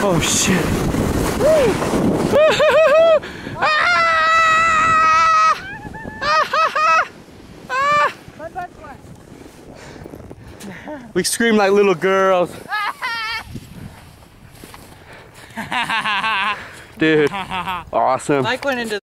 Oh shit. We scream like little girls. Dude, awesome. Mike went into